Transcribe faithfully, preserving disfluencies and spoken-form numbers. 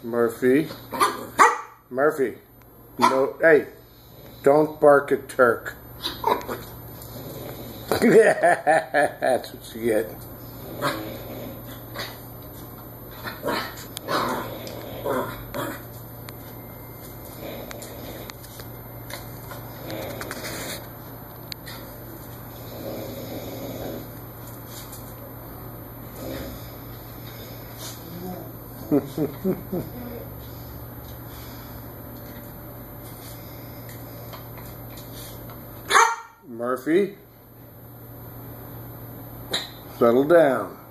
Murphy. Murphy. No, hey, don't bark at Turk. That's what you get. Murphy, settle down.